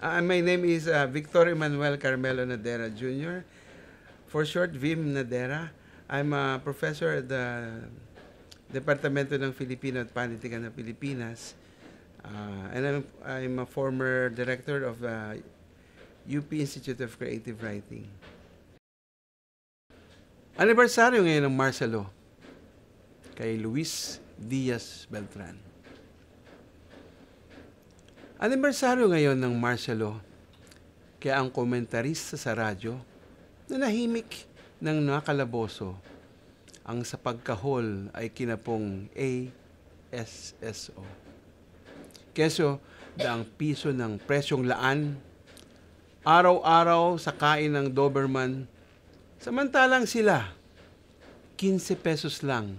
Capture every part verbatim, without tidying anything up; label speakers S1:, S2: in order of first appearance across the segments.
S1: Uh, my name is uh, Victor Emmanuel Carmelo Nadera Junior For short, Vim Nadera. I'm a professor at the Departamento ng Filipino at Panitikan ng Pilipinas. Uh, and I'm, I'm a former director of the U P Institute of Creative Writing. Anibersaryo ngayon ng Marcelo kay Luis Diaz Beltran. Anibersaryo ngayon ng Marcelo kaya ang komentarista sa radyo na nahimik ng nakalaboso ang sa pagkahol ay kinapong A S S O. Keso, daang piso ng presyong laan, araw-araw sa kain ng Doberman, samantalang sila, quinse pesos lang.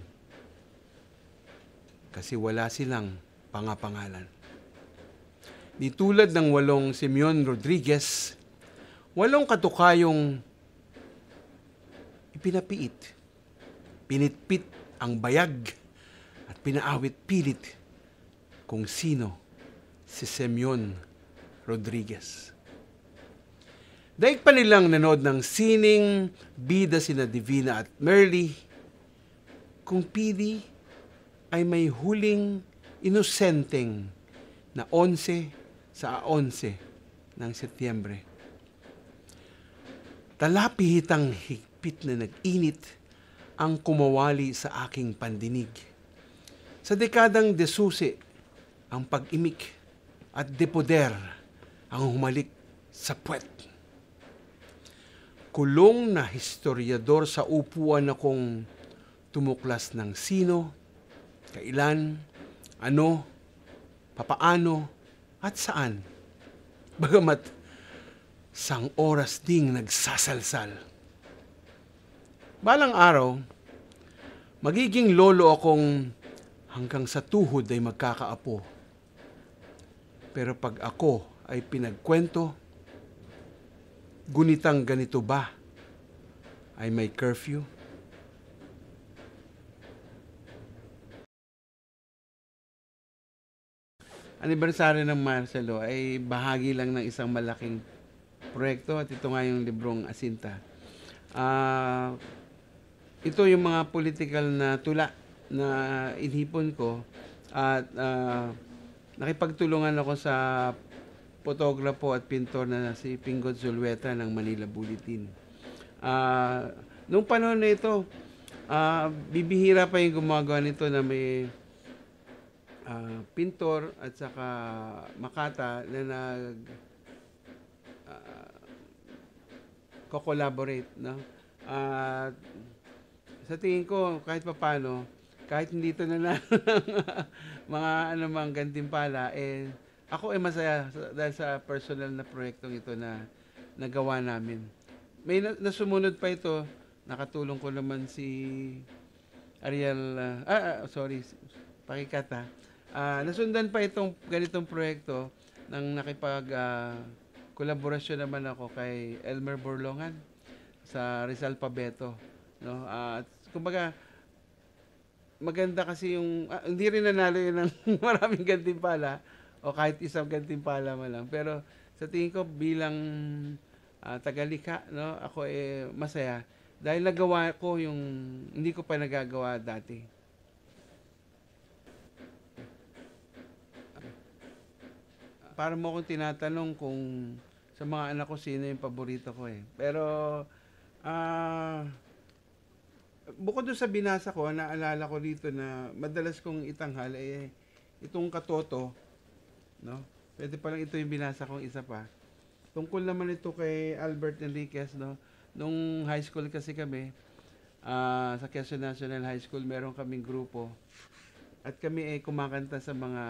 S1: Kasi wala silang pangapangalan. Di tulad ng walong Simeon Rodriguez, walong katukayong ipinapiit, pinitpit ang bayag at pinaawit pilit kung sino si Simeon Rodriguez. Daig pa nilang nanood ng sining bida sina Divina at Merly kung P D ay may huling inosenteng na onse sa onse ng Setyembre. Talapihitang higpit na nag-init ang kumawali sa aking pandinig. Sa dekadang desusi, ang pag-imik at depoder ang humalik sa puwet. Kulong na historiador sa upuan akong tumuklas ng sino, kailan, ano, papaano, at saan. Bagamat sang oras ding nagsasalsal. Balang araw, magiging lolo akong hanggang sa tuhod ay magkakaapo. Pero pag ako ay pinagkwento, gunitang ganito ba ay may curfew? Anibersaryo ng Marcelo ay bahagi lang ng isang malaking proyekto at ito nga yung librong Asinta. Uh, ito yung mga political na tula na inhipon ko at uh, nakipagtulungan ako sa fotograpo at pintor na si Pingot Zulueta ng Manila Bulletin. Uh, nung panahon na ito, uh, bibihira pa yung gumagawa nito na may uh, pintor at saka makata na nag uh, ko-collaborate. No? Uh, sa tingin ko, kahit papano, kahit hindi ito na mga anumang gantimpala, eh, ako ay masaya dahil sa personal na proyektong ito na nagawa namin. May na, nasumunod pa ito, nakatulong ko naman si Ariel, uh, ah, ah, sorry, pakikata. Uh, nasundan pa itong ganitong proyekto nang nakipag uh, kolaborasyon naman ako kay Elmer Borlongan sa Rizal Pabeto. No? Uh, at kumbaga, maganda kasi yung, ah, hindi rin nanalo yun ng maraming gantimpala, o kahit isang gantimpala man lang. Pero sa tingin ko bilang uh, taga-Likha, no, ako eh masaya dahil nagawa ko yung hindi ko pa nagagawa dati. Para mo akong tinatanong kung sa mga anak ko sino yung paborito ko eh. Pero uh, bukod doon sa binasa ko, naalala ko dito na madalas kong itanghal eh itong katoto. No? Pwede pa lang ito yung binasa kong isa pa. Tungkol naman ito kay Albert Enriquez, no? Nung high school kasi kami, uh, sa Quezon National High School, meron kaming grupo. At kami ay kumakanta sa mga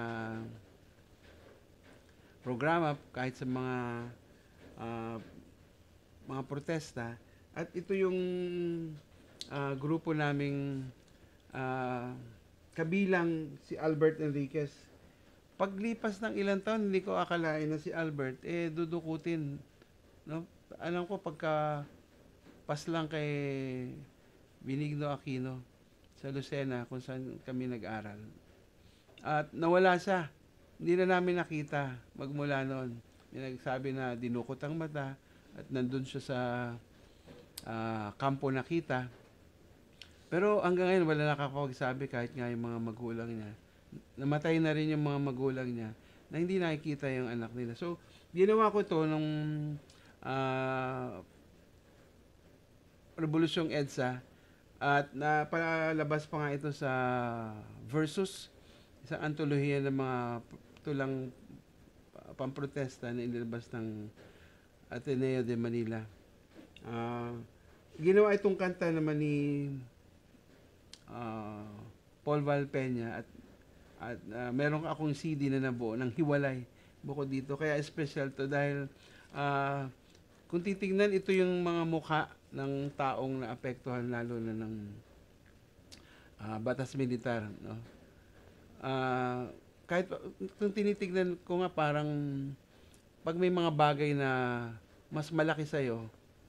S1: programa, kahit sa mga uh, mga protesta. At ito yung uh, grupo naming uh, kabilang si Albert Enriquez. Paglipas ng ilang taon, hindi ko akalain na si Albert, eh, dudukutin. No? Alam ko, pagka pas lang kay Benigno Aquino sa Lucena, kung saan kami nag-aral. At nawala siya. Hindi na namin nakita magmula noon. May nagsabi na dinukot ang mata at nandun siya sa ah, kampo nakita. Pero hanggang ngayon wala nakakapagsabi kahit nga yung mga magulang niya. Namatay na rin yung mga magulang niya na hindi nakikita yung anak nila. So, ginawa ko to nung ah, Revolusyong EDSA at napalabas pa nga ito sa Versus, isang antolohiya ng mga tulang pamprotesta na inilabas ng Ateneo de Manila. Ah, ginawa itong kanta naman ni ah, Paul Valpeña at at ah, meron akong C D na nabuo ng hiwalay bukod dito. Kaya special to dahil ah, kung titingnan ito yung mga mukha ng taong naapektuhan lalo na ng ah, batas militar, no? Ah, kahit pa- kung tinitignan ko nga parang pag may mga bagay na mas malaki sa'yo,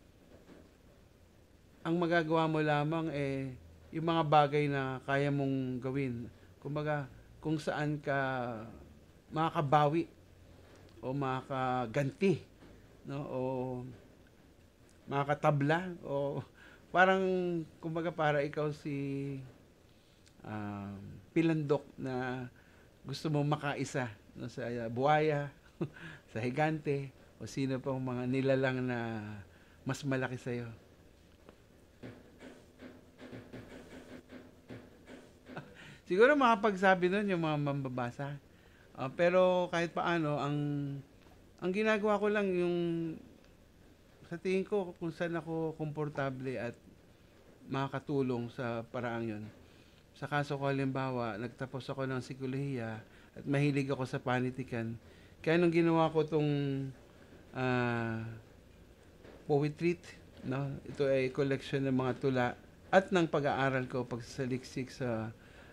S1: ang magagawa mo lamang eh yung mga bagay na kaya mong gawin. Kumbaga, kung saan ka makakabawi o makakaganti, no? O makakatabla o parang kumbaga para ikaw si um, pilandok na gusto mong makaisa, no, sa uh, buhaya, sa higante o sino pang mga nilalang na mas malaki sa'yo. Siguro makapagsabi nun yung mga mambabasa. Ah, pero kahit paano, ang ang ginagawa ko lang yung sa tingin ko kung saan ako komportable at makakatulong sa paraang yon. Sa kaso ko halimbawa, nagtapos ako ng psikolohiya at mahilig ako sa panitikan. Kaya nung ginawa ko itong ah, poetry, no? Ito ay collection ng mga tula at ng pag-aaral ko pagsasaliksik sa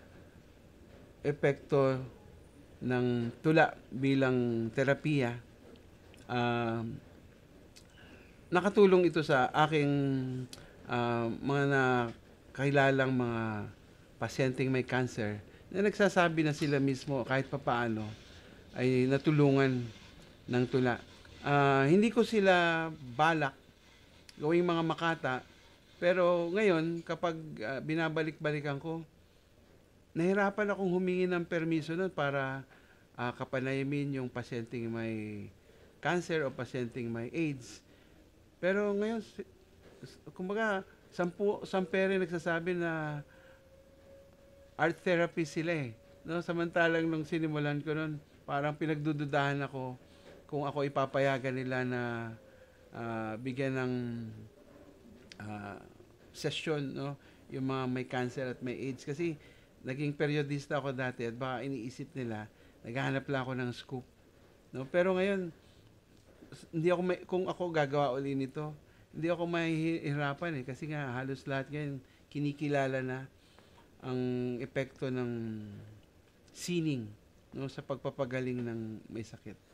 S1: epekto ng tula bilang terapiya. Ah, nakatulong ito sa aking ah, mga nakilalang mga pasyenteng may cancer na nagsasabi na sila mismo kahit papaano ay natulungan ng tula. Ah, hindi ko sila balak gawing mga makata, pero ngayon kapag ah, binabalik-balikan ko, nahirapan akong humingi ng permiso nun para ah, kapanayamin yung pasyenteng may cancer o pasyenteng may AIDS. Pero ngayon, si- s- kumbaga, sampu, sampere nagsasabi na art therapy sila eh. No, samantalang nung sinimulan ko nun, parang pinagdududahan ako kung ako ipapayagan nila na ah, bigyan ng ah, session, no, yung mga may cancer at may AIDS. Kasi naging periodista ako dati at baka iniisip nila, naghahanap lang ako ng scoop. No? Pero ngayon, s- hindi ako may, kung ako gagawa uli nito, hindi ako mahihirapan eh. Kasi nga halos lahat ngayon kinikilala na ang epekto ng sining, no, sa pagpapagaling ng may sakit.